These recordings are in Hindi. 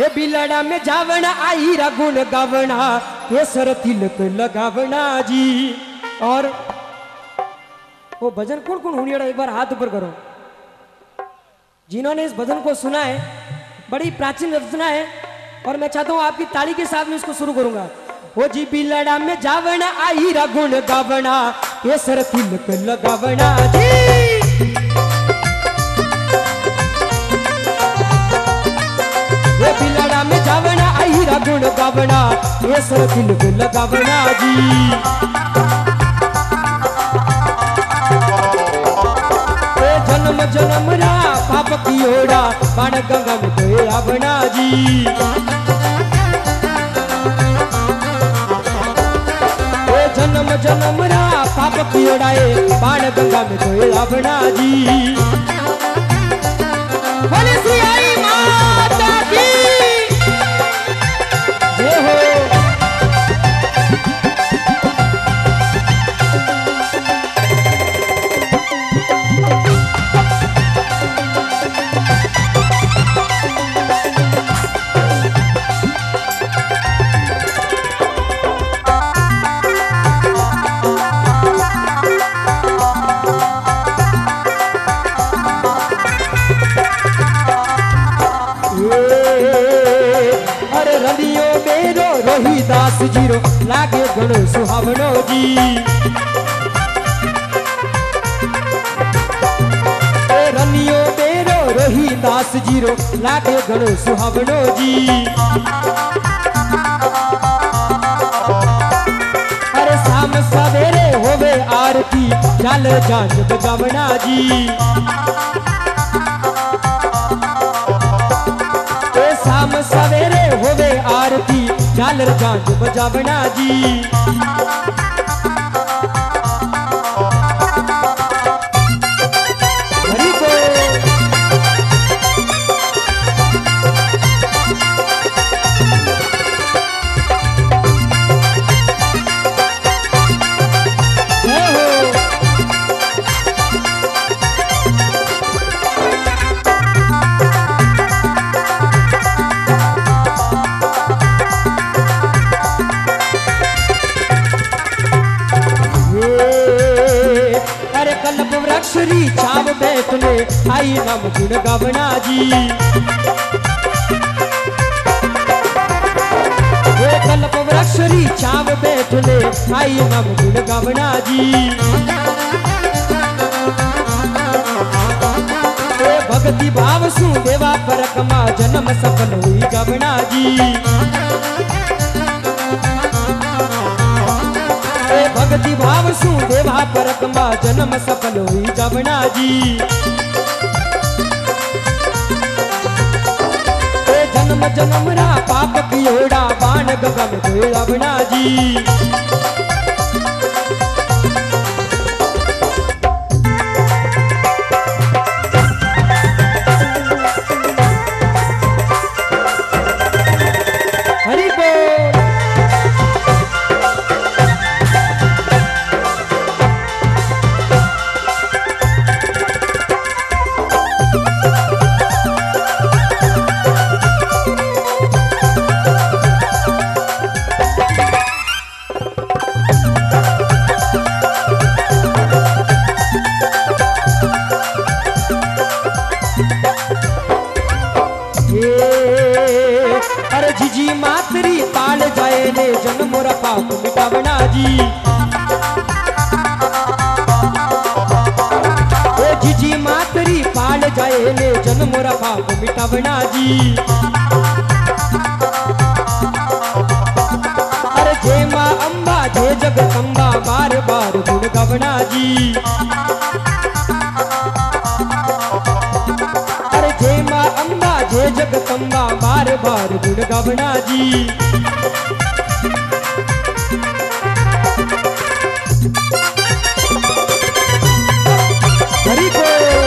हे बिलड़ा में जावना आई गुण गावना केसर तिलक लगावना जी। और वो भजन कौन कौन हुनियाड़ा एक बार हाथ ऊपर करो जिन्होंने इस भजन को सुना है। बड़ी प्राचीन रचना है और मैं चाहता हूं आपकी ताली के साथ में इसको शुरू करूंगा। वो जी बिलड़ा में जावना आई गुण गावना केसर तिलक लगावना जी। वो बिलड़ा में जावना आई गुण गावना केसर तिलक लगावना जी। जन्म जन्म रा पाप की ओड़ा बाण गंगा में धोए आवना जी। जन्म जन्म रा पाप की ओड़ाए बाण गंगा में धोए आवना जी। बोले श्री आई माता की जय हो। दास जीरो लागे घणो सुहावनो जी। रनियो बेरो रोही दास जीरो लागे घणो सुहावनो जी। अरे शाम सवेरे होवे आरती चाल जांच बजावना जी। शाम सवेरे होवे आरती झालर झांझ बजावना जी। हरि बोल। कल्प वृक्षरी छाव बैठने आई नाम गुण गावना जी। कल्प वृक्षरी छाव बैठने आई नाम गुण गावना जी। भक्ति भाव सु देवा परकमा जन्म सफल हुई गावना जी। भक्ति भाव सु देवा परकमा जन्म सफल हुई गावना जी। जन्म जन्म रा पाप की ओड़ा बाण गंगा में धोए आवना जी। हरि बोल। अरे जीजी मातरी ताल जाए ने जन्म मोरा पाप मिटावना जी। ओ जीजी मातरी पाल जाए ने जन्म मोरा पाप मिटावना जी। अरे जय माँ अम्बा जय जगदम्बा बार बार गुण गावना जी। अरे जय माँ अम्बा जय जगदम्बा बार बार गुण गावना जी। हरि बोल।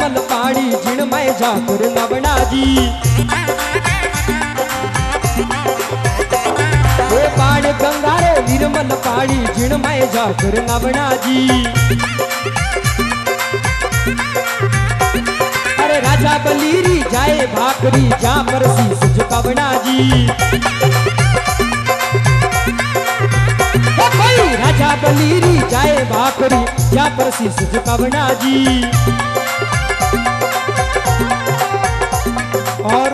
निर्मल पानी जिण मैं जाकर नवना जी हे पाण गंगा रे निर्मल पानी जिण मैं जाकर नवना जी अरे राजा बलीरी जाए भाकरी जा पर शीश झुकावना जी राजा बलीरी जाए भाकरी जा पर शीश झुकावना जी और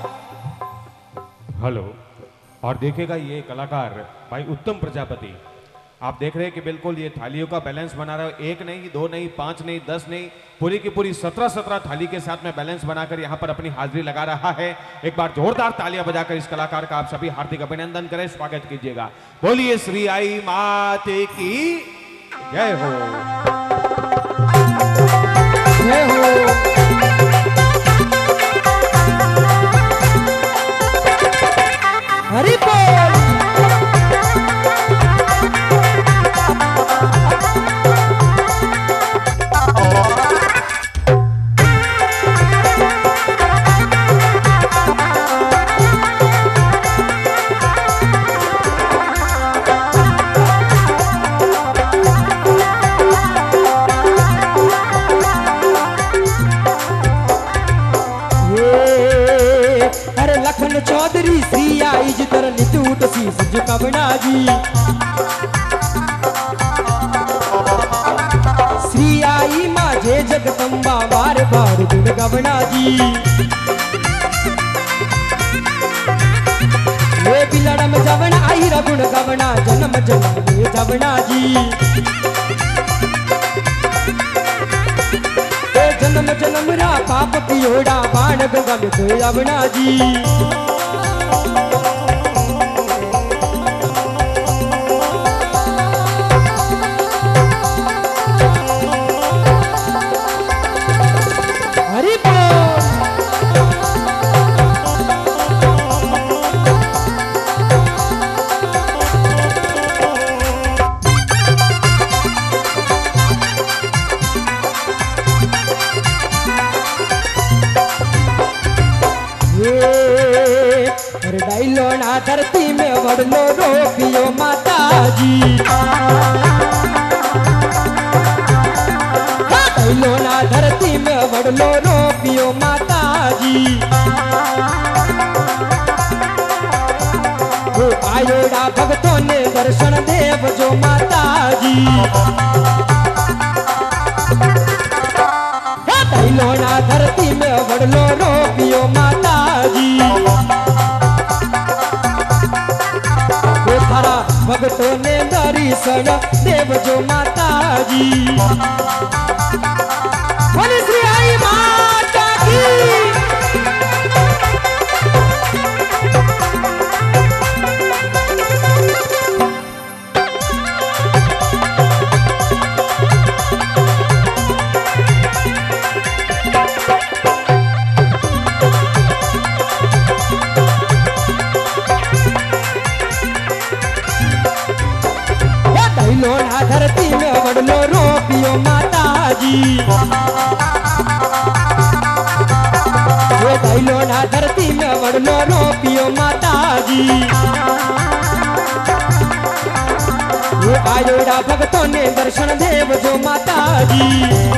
हेलो और देखेगा ये कलाकार भाई उत्तम प्रजापति आप देख रहे हैं कि बिल्कुल ये थालियों का बैलेंस बना रहा है एक नहीं दो नहीं पांच नहीं 10 नहीं पूरी की पूरी 17 थाली के साथ में बैलेंस बनाकर यहाँ पर अपनी हाजिरी लगा रहा है एक बार जोरदार तालियां बजाकर इस कलाकार का आप सभी हार्दिक अभिनंदन करें स्वागत कीजिएगा बोलिए श्री आई माते की जय हो जय हो हरि बोल चौधरी श्री आई जिधर नितूट शीश झुकावना जी श्री आई माझे जगदंबा बार बार गुण गवना जी ये बिलड़म जवना आई रगुण गवना जन्म जन्म में जवना जी जन्म जन्म रा पाप पियोड़ा बाण गंगा में तो यवना जी हरि बोल डाइलोना धरती में वड़लो रोपियो माता जी डाइलोना धरती में वड़लो रोपियो माता जी वो आयोड़ा भक्तों ने दर्शन देव जो माता जी डाइलोना धरती में वड़लो रोपियो माता जी भक्तों ने दर्शन देव जो माता जी बोले श्री आई माता की धरती में वड़लो रोपियो माता जी वो डाइलोना धरती में वड़लो रोपियो माता जी वो आयोड़ा भक्तों ने दर्शन देव जो माता जी